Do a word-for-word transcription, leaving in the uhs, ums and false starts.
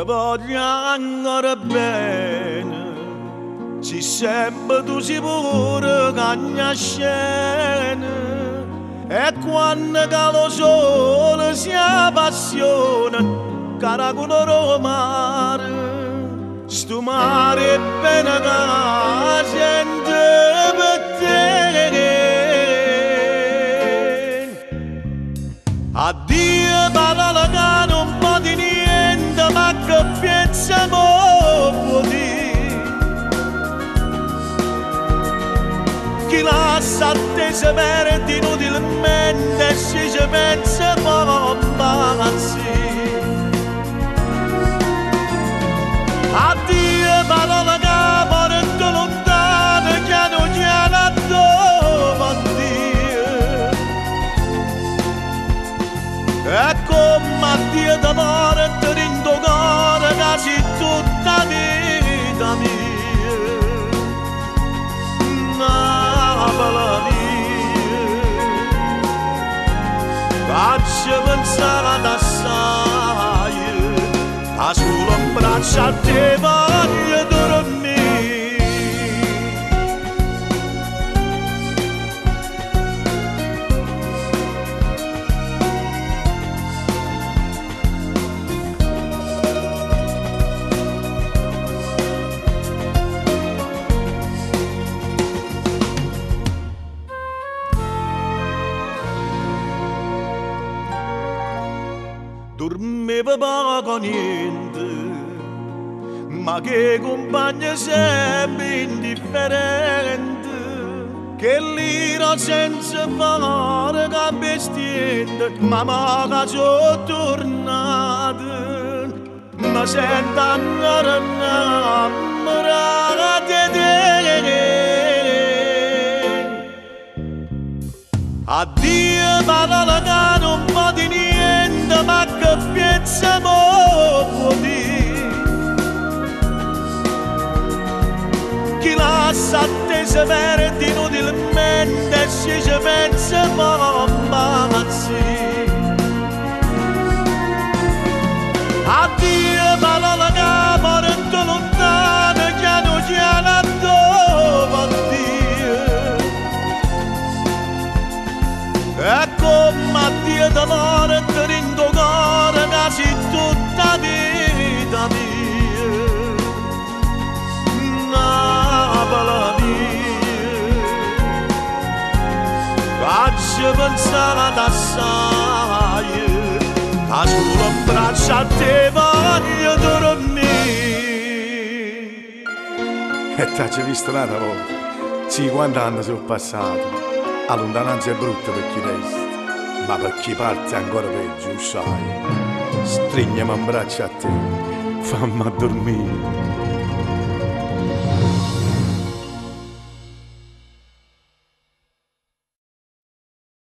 Ti voglio ancora bene, ci sempre tu sicuro che mi scena. E quando che lo sole si appassiona, cara con lo mare, sto mare è bene che sente per te. Addio parola che non può di niente, ma che pensiamo può dire. Chi lascia attese perde inutilmente, se ci pensa può impazzire. Addio parola che porta lontano, chiano chiano dove addio. E come addio d'amore ti rindo cuore quasi tutta vita mia. Napola mia, faccio pensare assai, a solo un braccio a te voglio dormire. Dormivo poco niente, ma che compagno sempre indifferente, che l'ira senza fare che bestiente, ma che sono tornato, ma sento ancora innamorata di te. Addio parola che non può di niente, ma che pensiamo può dire. Chi lascia attese perde inutilmente, se ci pensa può impazzire. Addio parola che porta lontano, chiano chiano dove addio. E come addio d'amore ti rindo cuore quasi tutta vita mia. Napola mia, faccio pensare assai, a solo un braccio a te voglio dormire. E t'hai visto un'altra volta? Sì, quanti anni sono passati? La lontananza è brutta per chi resta, ma per chi parte è ancora peggio, sai. Strignami un braccio a te, fammi dormire.